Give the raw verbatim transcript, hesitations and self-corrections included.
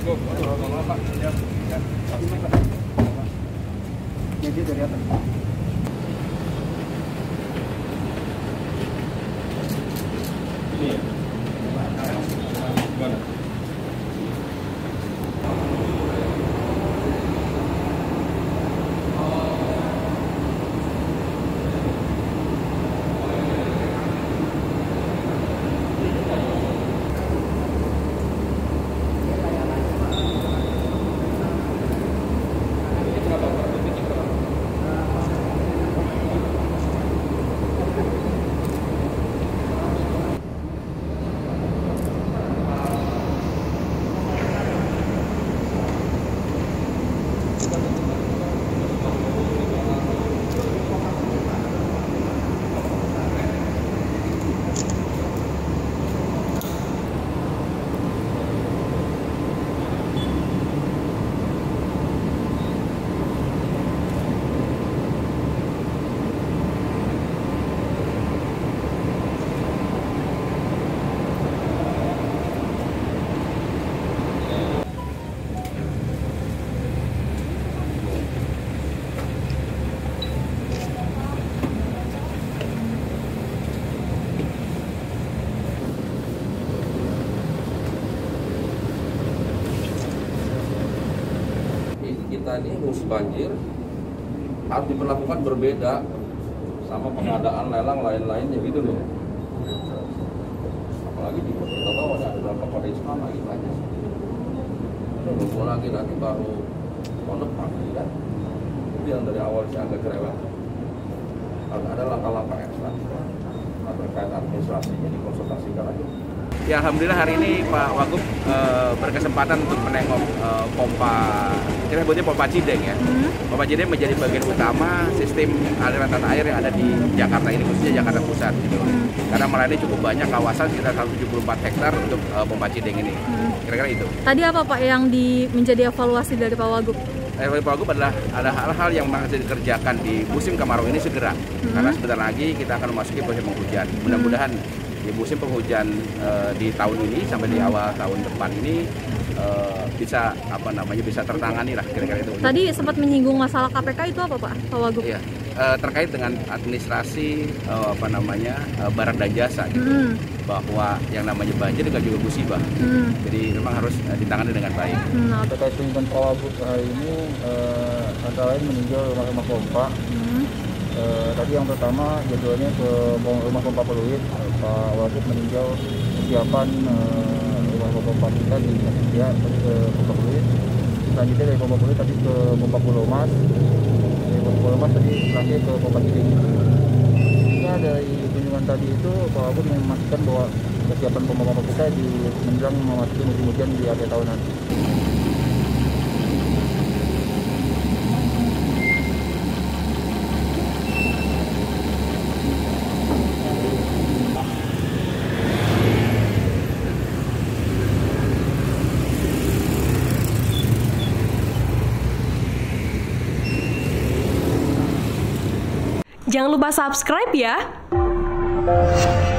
Jadi dari atas. Ini ya. Gimana? Kita ini rules banjir harus diperlakukan berbeda sama pengadaan lelang lain-lainnya gitu loh. Apalagi di kita tahu ada beberapa kode Islam lagi banyak. Nunggu lagi nanti baru tahun depan kan. Itu yang dari awal saya agak cerewet. Harus ada langkah-langkah ekstra terkait administrasinya dikonsultasikan aja. Ya, alhamdulillah hari ini Pak Wagub e, berkesempatan untuk menengok e, pompa, kita sebutnya pompa Cideng ya. Hmm. Pompa Cideng menjadi bagian utama sistem aliran tata air yang ada di Jakarta ini, khususnya Jakarta Pusat gitu. Hmm. Karena melayani cukup banyak kawasan sekitar seratus tujuh puluh empat hektar untuk e, pompa Cideng ini. Kira-kira hmm. itu. Tadi apa Pak yang di, menjadi evaluasi dari Pak Wagub? Evaluasi Pak Wagub adalah ada hal-hal yang masih dikerjakan di musim kemarau ini segera. Hmm. Karena sebentar lagi kita akan memasuki musim penghujan. Mudah-mudahan di musim penghujan uh, di tahun ini sampai di awal tahun depan ini uh, bisa apa namanya bisa tertangani lah kira-kira itu. Tadi sempat menyinggung masalah K P K itu apa Pak Pak Wagub? Iya, uh, terkait dengan administrasi uh, apa namanya uh, barang dan jasa gitu. Hmm. Bahwa yang namanya banjir juga juga musibah. Hmm. Jadi memang harus uh, ditangani dengan baik. Hmm. Terkait dengan Pak Wagub hari ini uh, antara lain meninjau rumah-rumah pompa. Hmm. Uh, tadi yang pertama jadwalnya ke rumah pompa Peluit. Pak Wagub meninjau kesiapan uh, rumah pompa kita di Indonesia, tadi ke pompa Peluit. Selanjutnya dari pompa Peluit tadi ke pompa Pulau Mas. Dari pompa Pulau Mas tadi terakhir ke pompa Cideng. Nah, dari kunjungan tadi itu Pak Wagub memastikan bahwa kesiapan pompa-pompa kita di menjelang memasuki musim hujan di akhir tahun nanti. Jangan lupa subscribe ya.